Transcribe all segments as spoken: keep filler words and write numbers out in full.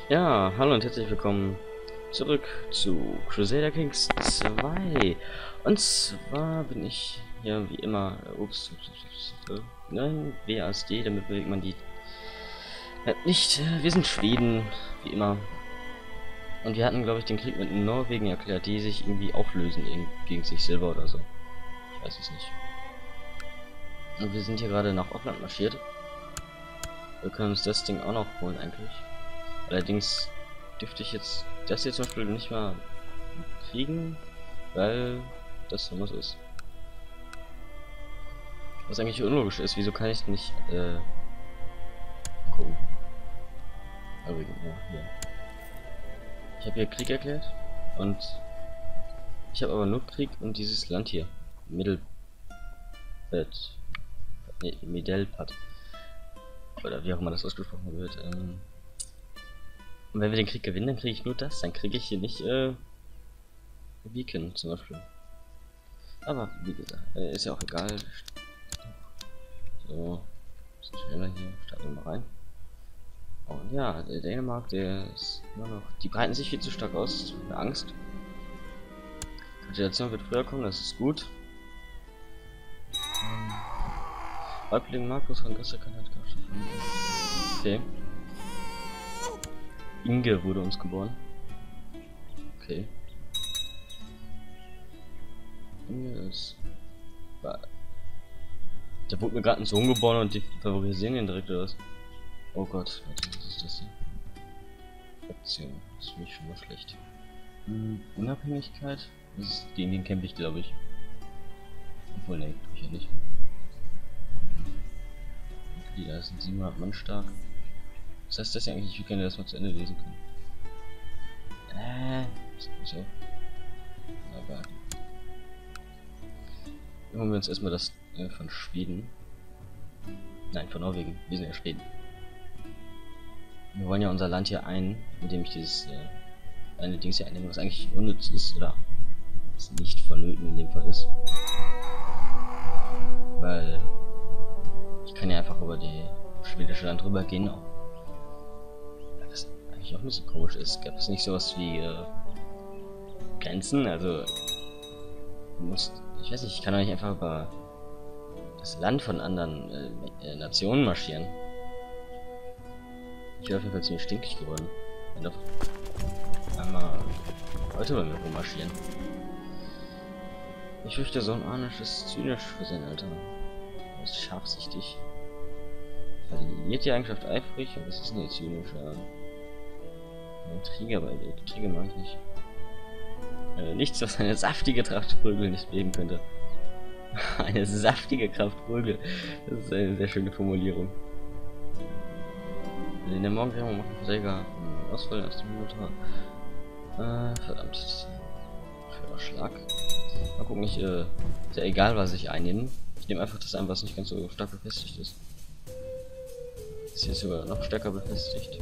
Ja, hallo und herzlich willkommen zurück zu Crusader Kings zwei. Und zwar bin ich hier wie immer, äh, ups, ups, ups, ups äh, nein, W A S D, damit bewegt man die äh, nicht. Äh, wir sind Schweden, wie immer. Und wir hatten, glaube ich, den Krieg mit Norwegen erklärt, die sich irgendwie auflösen in, gegen sich selber oder so. Ich weiß es nicht. Und wir sind hier gerade nach Auckland marschiert. Wir können uns das Ding auch noch holen eigentlich. Allerdings dürfte ich jetzt das hier zum Beispiel nicht mal kriegen, weil das so muss ist. Was eigentlich unlogisch ist, wieso kann ich nicht äh, gucken? Aber ja, hier. Ich habe hier Krieg erklärt und ich habe aber nur Krieg und dieses Land hier. Mittelbett. Nee, Middelpad. Oder wie auch immer das ausgesprochen wird. Ähm, Und wenn wir den Krieg gewinnen, dann kriege ich nur das. Dann kriege ich hier nicht, äh, Beacon zum Beispiel. Aber, wie gesagt, äh, ist ja auch egal. So, bisschen schneller hier. Starten wir mal rein. Und ja, der Dänemark, der ist immer noch... Die breiten sich viel zu stark aus. Eine Angst. Kapitulation wird früher kommen, das ist gut. Ähm, Häuptling Markus von Gösserkan hat Grafschaft von... Okay. Inge wurde uns geboren. Okay. Inge ist... Da wurde mir gerade ein Sohn geboren und die favorisieren ihn direkt oder was? Oh Gott, warte, was ist das hier? Fraktion, das finde ich schon mal schlecht. Hm, Unabhängigkeit? Das ist, gegen den kämpfe ich, glaube ich. Obwohl, ne, tue ich ja nicht. Okay, da sind siebenhundert Mann stark. Was heißt das ja eigentlich? Wie können wir das mal zu Ende lesen können? Äh, so. Aber. Holen wir uns erstmal das äh, von Schweden. Nein, von Norwegen. Wir sind ja Schweden. Wir wollen ja unser Land hier ein, indem ich dieses äh, eine Dings hier einnehme, was eigentlich unnütz ist, oder was nicht vonnöten in dem Fall ist. Weil ich kann ja einfach über die schwedische Land rüber gehen. Auch auch ein bisschen komisch ist. Gab es nicht sowas wie äh, Grenzen? Also du musst, ich weiß nicht, ich kann doch nicht einfach über das Land von anderen äh, äh, Nationen marschieren. Ich bin auf jeden Fall ziemlich stinkig geworden. Wenn doch einmal Leute bei mir rummarschieren. Ich fürchte, so ein Arnisch ist zynisch für sein Alter. Er ist scharfsichtig. Verliert die Eigenschaft eifrig und das ist nicht zynisch, ja. Intrige, aber Intrige mag ich nicht. Äh, nichts, was eine saftige Kraftprügel nicht beben könnte. Eine saftige Kraftprügel. Das ist eine sehr schöne Formulierung. In der Morgendämmerung machen Verträger Ausfall aus dem Motor. Äh, verdammt. Für Schlag. Mal gucken, ich, äh, ist ja egal, was ich einnehme. Ich nehme einfach das ein, was nicht ganz so stark befestigt ist. Das hier ist sogar noch stärker befestigt.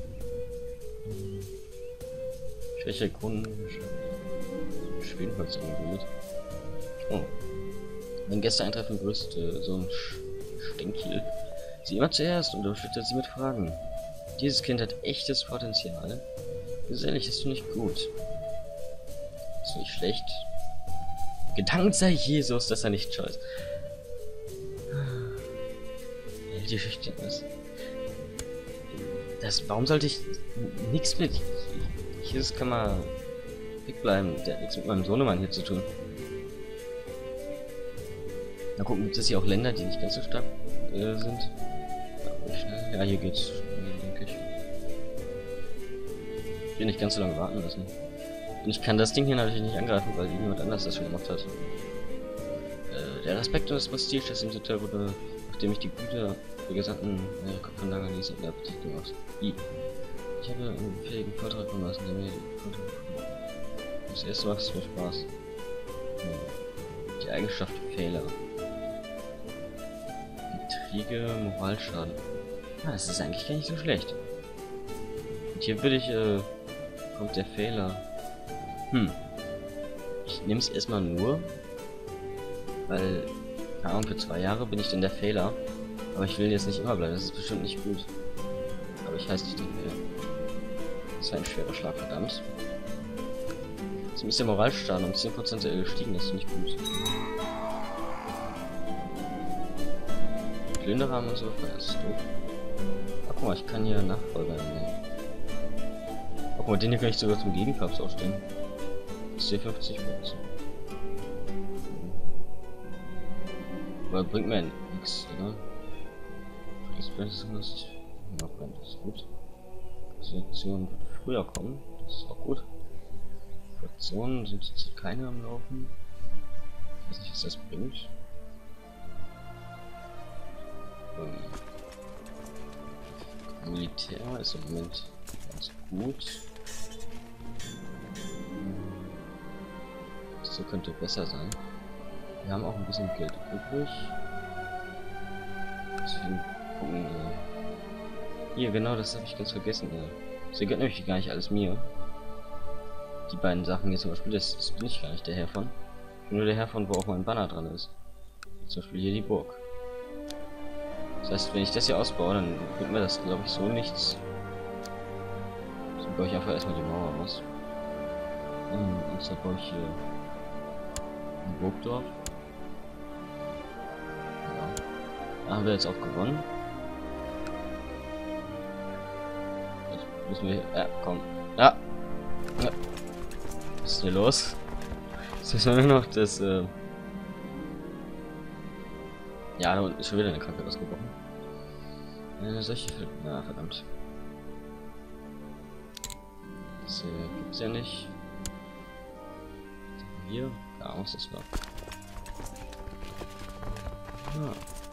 Schwäche Kunden. Schwedenholz irgendwie mit. Oh. Wenn Gäste eintreffen, grüßt äh, so ein Stinkkiel sie immer zuerst und unterstützt sie mit Fragen. Dieses Kind hat echtes Potenzial. Gesellig ist du nicht gut. Ist nicht schlecht. Gedankt sei Jesus, dass er nicht scheut. Die Schüchternheit. Das, warum sollte ich nichts mit Jesus kann man wegbleiben, der hat nichts mit meinem Sohnemann hier zu tun. Na gucken, gibt es hier auch Länder, die nicht ganz so stark äh, sind. Ja, schnell. Ja, hier geht's, denke ich. Ich will nicht ganz so lange warten lassen. Und ich kann das Ding hier natürlich nicht angreifen, weil jemand anders das schon gemacht hat. Äh, der Respekt und das Prestige des Instituts wurde, nachdem ich die Güter der Gesandten äh, Kopf von Langer ließ, in der Appetit gemacht. I. Ich habe einen fähigen Vortrag gemacht, der mir die Vortrag. Das erste macht es mir Spaß. Die Eigenschaft Fehler. Intrige, Moralschaden. Ah, das ist eigentlich gar nicht so schlecht. Und hier würde ich, äh, kommt der Fehler. Hm. Ich nehme es erstmal nur, weil, keine Ahnung, für zwei Jahre bin ich dann der Fehler. Aber ich will jetzt nicht immer bleiben, das ist bestimmt nicht gut. Aber ich heiße nicht den Fehler. Das war ein schwerer Schlag, verdammt. Jetzt ist der Moralschaden um zehn Prozent gestiegen, das ist nicht gut. Plünderer haben wir so, das ist doof. Ach, guck mal, ich kann hier Nachfolger nehmen. Oh, guck mal, den hier kann ich sogar zum Gegenpapst aufstellen. Das ist hier fünfzig Prozent. Aber bringt mir nichts, oder? Das ist ja, das ist gut. Situationen wird früher kommen, das ist auch gut. Fraktionen sind jetzt keine am Laufen. Ich weiß nicht, was das bringt. Ähm, Militär ist im Moment ganz gut. Das hier könnte besser sein. Wir haben auch ein bisschen Geld übrig. Deswegen gucken wir. Hier, genau, das habe ich ganz vergessen. Sie gehört nämlich gar nicht alles mir. Die beiden Sachen hier zum Beispiel, das, das bin ich gar nicht der Herr von. Ich bin nur der Herr von, wo auch mein Banner dran ist. Zum Beispiel hier die Burg. Das heißt, wenn ich das hier ausbaue, dann bringt mir das, glaube ich, so nichts. Dann baue ich einfach erstmal die Mauer aus. Und zwar baue ich hier ein Burgdorf. Ja. Da haben wir jetzt auch gewonnen. Jetzt müssen wir hier. Ja, komm. Ja. Ja. Was ist hier los? Jetzt müssen wir nur noch das. Äh ja, da unten ist schon wieder eine Krankheit ausgebrochen. Äh, solche. Na, verdammt. Das äh, gibt's ja nicht. Hier. Ja, was das war. Ja.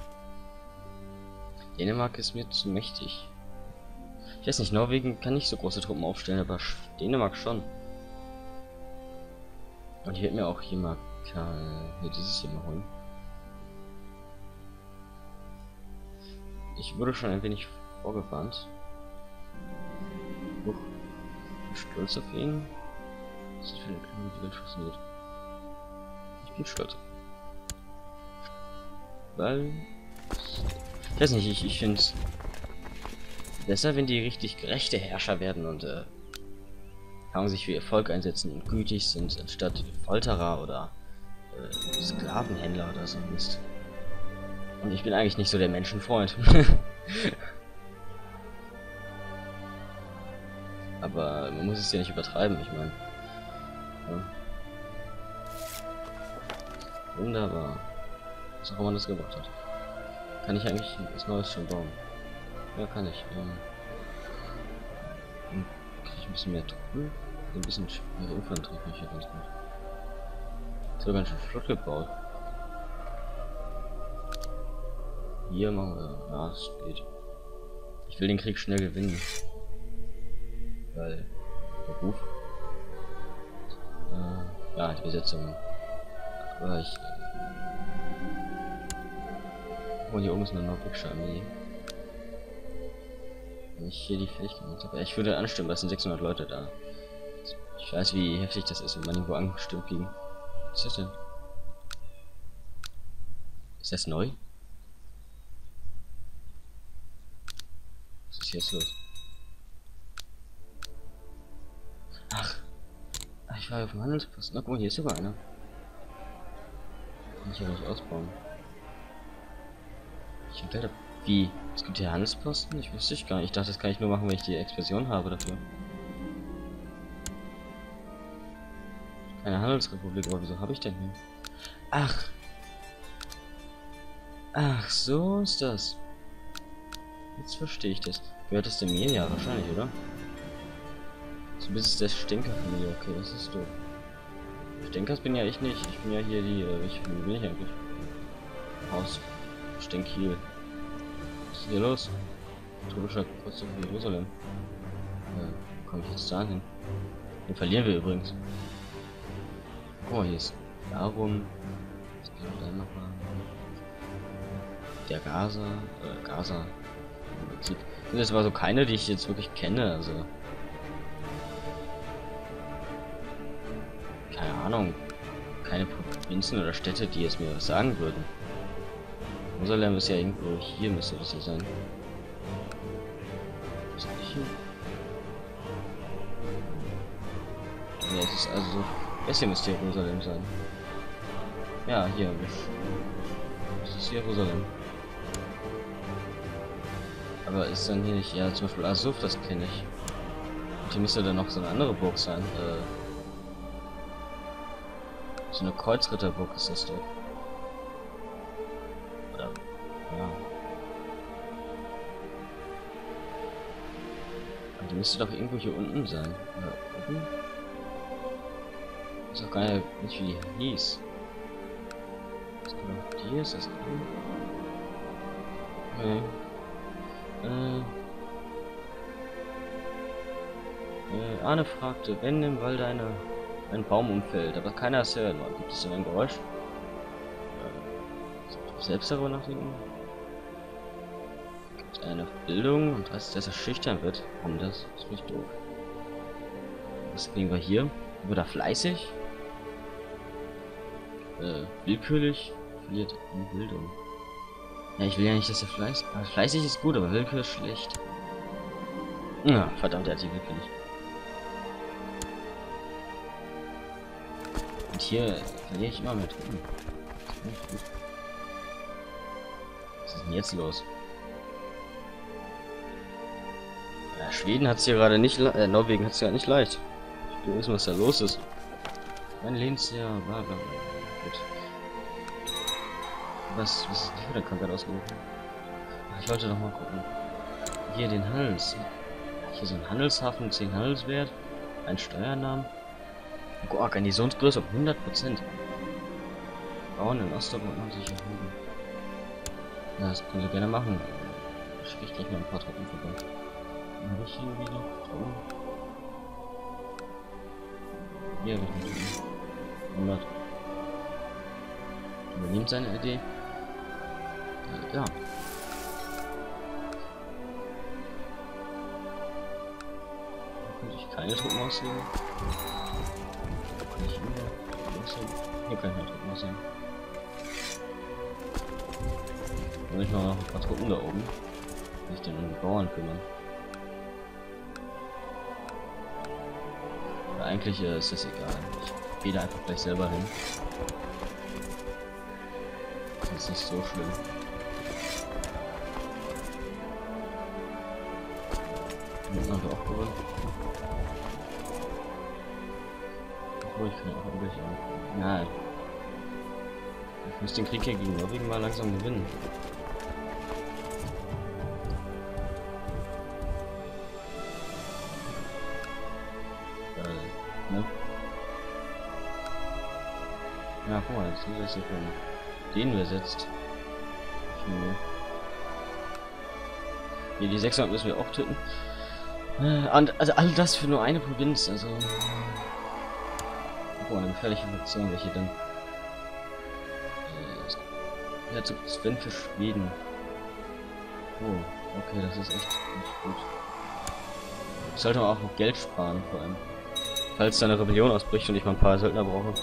Dänemark ist mir zu mächtig. Ich weiß nicht, Norwegen kann nicht so große Truppen aufstellen, aber Dänemark schon. Und hier wird mir auch hier mal hier dieses hier mal holen. Ich wurde schon ein wenig vorgewarnt. Huch. Ich bin stolz auf ihn. Was ist das für eine Klingel, die Welt funktioniert? Ich bin stolz auf ihn. Weil... Ich weiß nicht, ich, ich finde es besser, wenn die richtig gerechte Herrscher werden und äh, kann sich für ihr Volk einsetzen und gütig sind, anstatt Folterer oder äh, Sklavenhändler oder so Mist. Und ich bin eigentlich nicht so der Menschenfreund. Aber man muss es ja nicht übertreiben, ich meine. Ja. Wunderbar. Was auch immer das gebracht hat. Kann ich eigentlich was Neues schon bauen? Ja, kann ich. Ähm, kriege ich ein bisschen mehr Truppen? Ein bisschen mehr Infanterie kann ich ja ganz gut. Ist sogar ganz schön flott gebaut. Hier machen wir. Ja, es geht. Ich will den Krieg schnell gewinnen. Weil. Beruf. Äh, ja, die Besetzung. Aber ich. Oh, hier oben ist eine norwegische Armee. Wenn ich hier die fertig gemacht habe. Ich würde anstimmen, weil es sind sechshundert Leute da. Ich weiß, wie heftig das ist, wenn man irgendwo angestimmt kriegen. Was ist das denn? Ist das neu? Was ist jetzt los? Ach. Ach, ich war ja auf dem Handelsposten. Na guck mal, hier ist sogar einer. Kann ich ja nicht ausbauen. Ich hab Wie? Es gibt hier Handelsposten? Ich wusste ich gar nicht. Ich dachte, das kann ich nur machen, wenn ich die Expansion habe dafür. Keine Handelsrepublik, aber wieso habe ich denn hier? Ach. Ach, so ist das. Jetzt verstehe ich das. Gehört das denn mir? Ja, wahrscheinlich, oder? So bis es der Stinkerfamilie. Okay, das ist doof. Stinkers bin ja ich nicht. Ich bin ja hier die. Äh, ich bin ich eigentlich. Haus Stinkhiel. Was ist hier los? Tropischer Kreuzung von Jerusalem. Äh, komme ich jetzt da hin? Den verlieren wir übrigens. Oh, hier ist darum. Was kann ich da noch mal? Der Gaza. Äh, Gaza. Sind das aber so keine, die ich jetzt wirklich kenne, also. Keine Ahnung. Keine Provinzen oder Städte, die jetzt mir was sagen würden. Jerusalem ist ja irgendwo hier, müsste das ja sein. Was ist hier? Ne, es ist also. Es hier müsste Jerusalem sein. Ja, hier. Das ist Jerusalem. Aber ist dann hier nicht. Ja, zum Beispiel Asuf, das kenne ich. Und hier müsste dann noch so eine andere Burg sein. Äh, so eine Kreuzritterburg ist das doch. Oder. Ja. Aber die müsste doch irgendwo hier unten sein. Oder oben? Ich weiß auch gar nicht, wie die hieß. Das kann auch die ist das oben. Okay. Äh. Äh, Arne fragte, wenn im Wald eine, ein Baum umfällt, aber keiner ist hören. Gibt es denn ein Geräusch? Äh, selbst darüber nachdenken? Gibt es eine Bildung und heißt, dass er schüchtern wird? Warum das? Das ist nicht doof. Was kriegen wir hier? Wird er fleißig? Äh, willkürlich? Verliert an Bildung. Ja, ich will ja nicht, dass er fleißig... Also fleißig ist gut, aber Willkür ist schlecht. Ja, verdammt, er hat die willkürlich. Und hier verliere ich immer mehr Truppen. Was ist denn jetzt los? Ja, Schweden hat es hier gerade nicht... Äh, Norwegen hat es ja nicht leicht. Ich will wissen, was da los ist. Mein Lebensjahr war... Gut. Was, was ist für eine Krankheit ausgerufen? Ich wollte doch mal gucken. Hier den Hals. Hier so ein Handelshafen, zehn Handelswert, ein Steuernamen. Oh, Garnisonsgröße auf hundert Prozent. Bauern in Osteuropa haben sich erhoben. Ja, das können wir gerne machen. Ich schicke ich gleich mal ein paar Truppen vorbei. Dann habe ich hier wieder Truppen. Hier habe ich nicht. hundert. Übernimmt seine Idee. Äh, ja. Da könnte ich keine Truppen auslegen. Da kann ich hier auslegen. Hier kann ich keine Truppen auslegen. Dann will ich mal noch ein paar Truppen da oben. Will ich dann um die Bauern kümmern. Aber eigentlich äh, ist das egal. Ich gehe da einfach gleich selber hin. Das ist nicht so schlimm. Dann haben wir auch gewonnen. Obwohl, ich kann ja auch irgendwelche... Nein. Ich muss den Krieg hier gegen Norwegen mal langsam gewinnen. Äh, ne? Ja, guck mal, jetzt sind wir hier von denen besetzt. Hm. Hier, die sechshundert müssen wir auch töten. Und, also all das für nur eine Provinz, also... Oh, eine gefährliche Fraktion, welche dann... Äh, ja, zu Sven für Schweden. Oh, okay, das ist echt nicht gut. Ich sollte auch noch Geld sparen, vor allem. Falls da eine Rebellion ausbricht und ich mal ein paar Söldner brauche.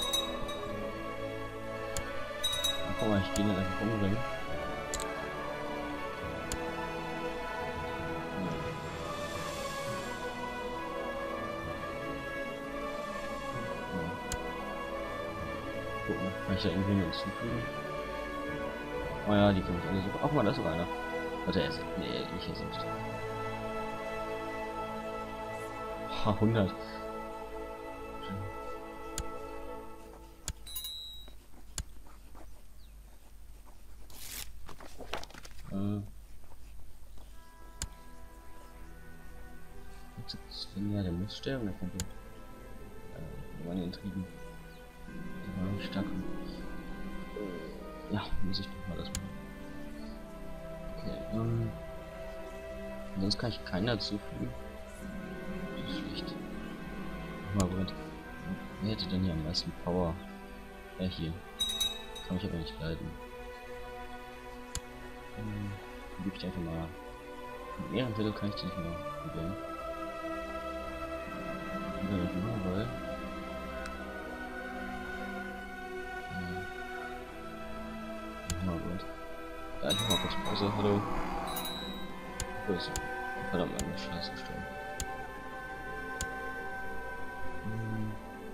Na, guck mal, ich gehe ihn einfach umbringen. Kann ich da irgendwie nur hinzufügen? Oh ja, die können alle so. Auch mal, da ist sogar einer. Warte, er ist. Nee, nicht er selbst. Ha, hundert. Äh. Sven, ja, der muss sterben, der kommt. Äh, meine Intrigen. Ja, stark. Ja, muss ich doch mal das machen. Okay, ähm. Sonst kann ich keinen dazufügen. Das ist schlecht. Mal gut. Wer hätte denn hier am meisten Power? Ja, hier. Kann ich aber nicht leiden. Ähm, dann gebe ich einfach mal. Mit mehreren Viertel kann ich die nicht mehr probieren. Nur weil. Ja, ich mach mal kurz Pause, hallo. Wo ist er? Verdammt, meine Scheiße gestorben. Hm.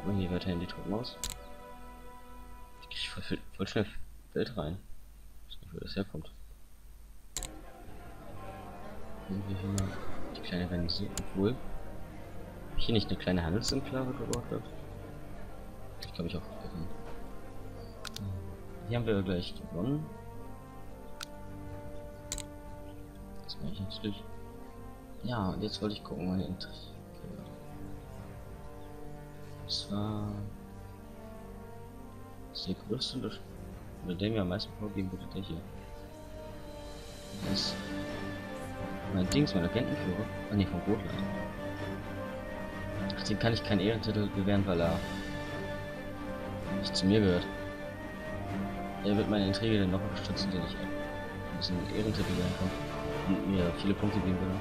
kommt man hier weiter in die Truppenhaus? Ich krieg voll, voll schnell Welt rein. Ich weiß nicht, wo das herkommt. Irgendwie hier mal die kleine Garnison, obwohl hier nicht eine kleine Handelsenklave gebaut wird. Ich glaube, ich auch vergessen. Hier haben wir gleich gewonnen. Das mache ich natürlich. Ja, und jetzt wollte ich gucken, meine Interesse. Das war das der größte Unterschied, oder der mir am meisten vorgeben würde, der hier. Das ist mein Dings, mein Agentenführer. Ah ne, vom Rotland. Ach, den kann ich keinen Ehrentitel gewähren, weil er nicht zu mir gehört. Er wird meine Intrige dann noch unterstützen, den ich ein bisschen Ehrentitel werden kann und mir viele Punkte geben würde.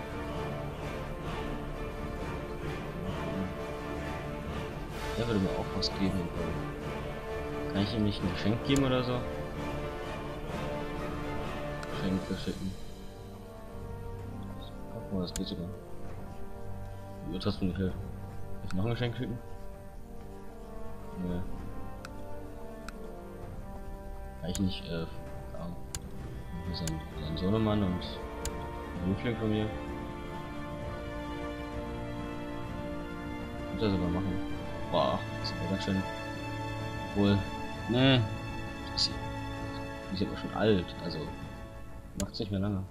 Er würde mir auch was geben. Kann ich ihm nicht ein Geschenk geben oder so? Geschenk verschicken. Guck mal, das geht sogar. Wie wird das von Hilfe? Kann ich noch ein Geschenk schicken? Nee. Kann ich nicht, äh, ja, sein, sein Sohnemann und ein Jüngling von mir. Könnte er sogar machen. Boah, das ist aber ganz schön. Obwohl, ne, ist sie ist aber schon alt, also macht's nicht mehr lange.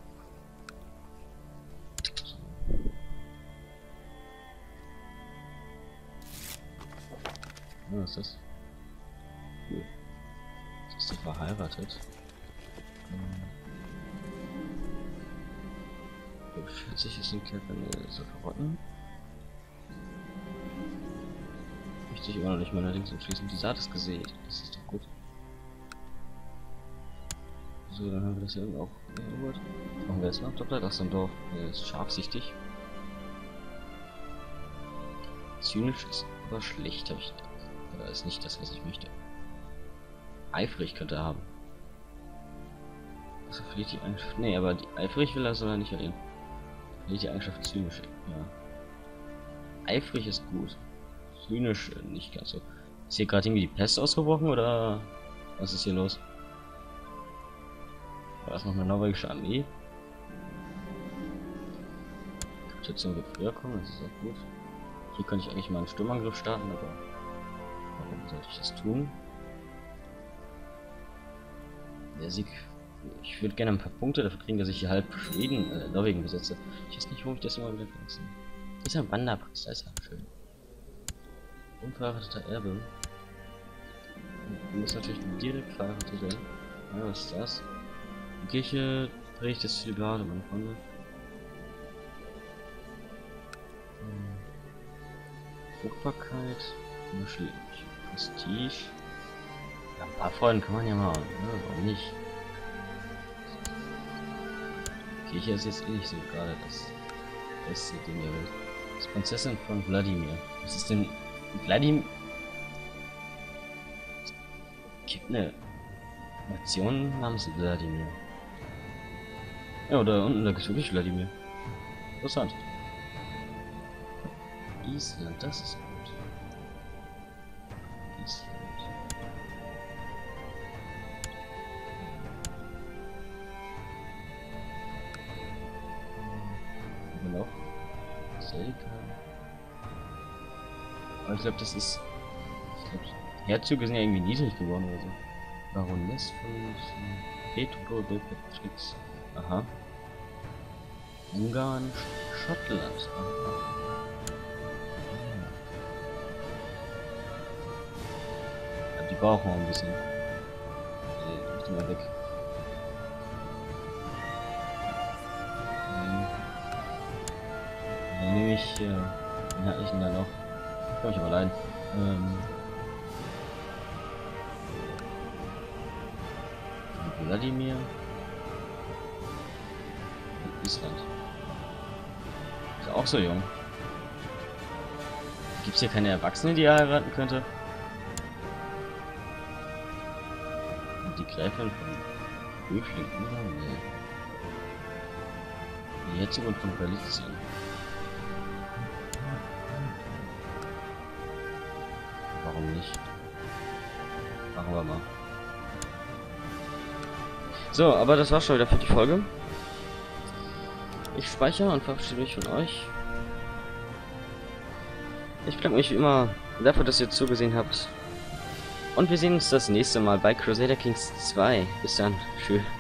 So. Ja, was ist das? Cool. Jetzt ist sie verheiratet. Hm. vierzig ist ein Kerl, so verrotten. Möchte ich immer noch nicht mal allerdings entschließen. Die Saat ist gesät. Das ist doch gut. So, dann haben wir das hier auch erobert. Machen wir jetzt noch doppelt. Ach, so ein Dorf. Er ist scharfsichtig. Zynisch ist aber schlecht, habe ich. Oder ist nicht das, was ich möchte. Eifrig könnte er haben. Also verliert die Eigenschaft. Nee, aber die eifrig will er, soll er nicht verlieren. Verliert die Eigenschaft zynisch. Ja. Eifrig ist gut. Zynisch nicht ganz so. Ist hier gerade irgendwie die Pest ausgebrochen oder was ist hier los? War das noch eine norwegische Armee? Kapitulation wird früher kommen, das ist auch gut. Hier könnte ich eigentlich mal einen Sturmangriff starten, aber warum sollte ich das tun? Der Sieg. Ich würde gerne ein paar Punkte dafür kriegen, dass ich hier halb Schweden, äh, Norwegen besetze. Ich weiß nicht, warum ich das immer wieder vergesse. Dieser Wanderpriester ist ja schön. Unverheirateter Erbe. Du musst natürlich direkt verheiratet werden. Ja, was ist das? Die Kirche prägt das Ziel gerade, meine Freunde. Hm. Fruchtbarkeit, unschuldig. Prestige. Ja, ein paar Freunde kann man ja mal, ne? Warum nicht? Die Kirche ist jetzt eh nicht so gerade das beste Ding der Welt. Das ist Prinzessin von Wladimir. Was ist denn Wladimir? Gibt eine Nation namens Wladimir. Ja, oder unten, da gibt es wirklich Wladimir. Interessant. Island, das ist gut. Island. Und noch Selka. Aber ich glaube, das ist. Ich glaube, Herzöge sind ja irgendwie niedrig geworden oder so. Baroness von Petro de Petrix. Aha. Ungarn, Schottland. Aha. Ja, die brauchen wir ein bisschen. Die sind mal weg. Ähm, dann nehme ich. Äh, wen hatte ich denn da noch? Komm ich aber allein. Ähm, Wladimir. Island. Ist auch so jung. Gibt es hier keine Erwachsene, die er heiraten könnte? Und die Gräfin von Höfling? Oh, nee. Die Herzogin von Galizien. warum nicht? Machen wir mal. So, aber das war schon wieder für die Folge. Ich speichere und verabschiede mich von euch. Ich bedanke mich wie immer dafür, dass ihr zugesehen habt. Und wir sehen uns das nächste Mal bei Crusader Kings zwei. Bis dann. Tschüss.